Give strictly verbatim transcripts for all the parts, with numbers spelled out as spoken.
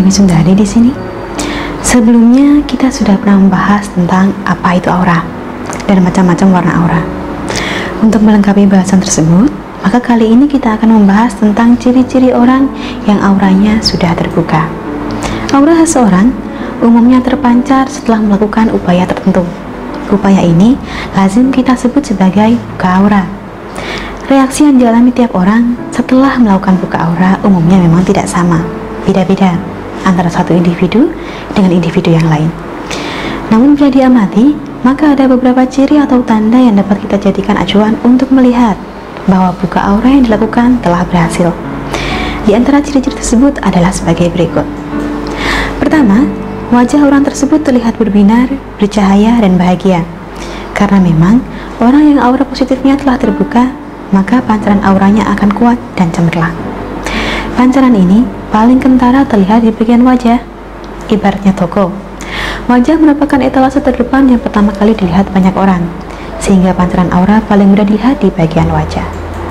Kami Sundari di sini. Sebelumnya kita sudah pernah membahas tentang apa itu aura dan macam-macam warna aura. Untuk melengkapi bahasan tersebut, maka kali ini kita akan membahas tentang ciri-ciri orang yang auranya sudah terbuka. Aura seseorang umumnya terpancar setelah melakukan upaya tertentu. Upaya ini lazim kita sebut sebagai buka aura. Reaksi yang dialami tiap orang setelah melakukan buka aura umumnya memang tidak sama, beda-beda antara satu individu dengan individu yang lain. Namun bila diamati, maka ada beberapa ciri atau tanda yang dapat kita jadikan acuan untuk melihat bahwa buka aura yang dilakukan telah berhasil. Di antara ciri-ciri tersebut adalah sebagai berikut. Pertama, wajah orang tersebut terlihat berbinar, bercahaya, dan bahagia. Karena memang orang yang aura positifnya telah terbuka, maka pancaran auranya akan kuat dan cemerlang. Pancaran ini paling kentara terlihat di bagian wajah, ibaratnya toko. Wajah merupakan etalase terdepan yang pertama kali dilihat banyak orang, sehingga pancaran aura paling mudah dilihat di bagian wajah.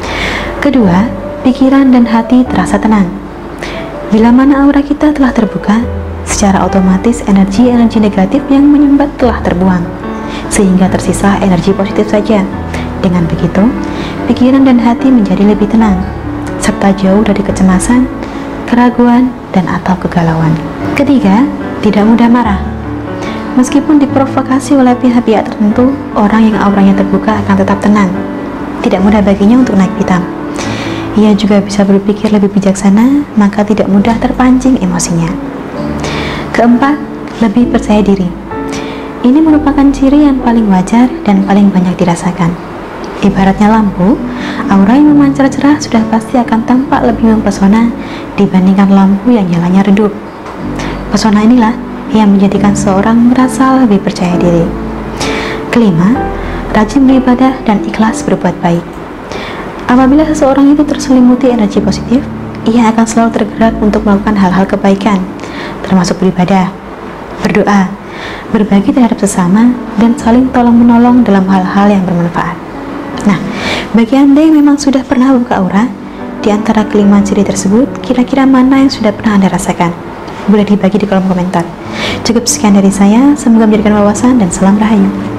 Kedua, pikiran dan hati terasa tenang. Bila mana aura kita telah terbuka, secara otomatis energi-energi negatif yang menyumbat telah terbuang, sehingga tersisa energi positif saja. Dengan begitu, pikiran dan hati menjadi lebih tenang, serta jauh dari kecemasan, keraguan, dan atau kegalauan. Ketiga, tidak mudah marah. Meskipun diprovokasi oleh pihak-pihak tertentu, orang yang auranya terbuka akan tetap tenang. Tidak mudah baginya untuk naik pitam. Ia juga bisa berpikir lebih bijaksana, maka tidak mudah terpancing emosinya. Keempat, lebih percaya diri. Ini merupakan ciri yang paling wajar dan paling banyak dirasakan. Ibaratnya lampu, aura yang memancar cerah sudah pasti akan tampak lebih mempesona dibandingkan lampu yang nyalanya redup. Pesona inilah yang menjadikan seorang merasa lebih percaya diri. Kelima, rajin beribadah dan ikhlas berbuat baik. Apabila seseorang itu terselimuti energi positif, ia akan selalu tergerak untuk melakukan hal-hal kebaikan, termasuk beribadah, berdoa, berbagi terhadap sesama, dan saling tolong-menolong dalam hal-hal yang bermanfaat. Nah, bagi Anda yang memang sudah pernah buka aura, di antara kelima ciri tersebut, kira-kira mana yang sudah pernah Anda rasakan? Boleh dibagi di kolom komentar. Cukup sekian dari saya, semoga menjadikan wawasan dan salam rahayu.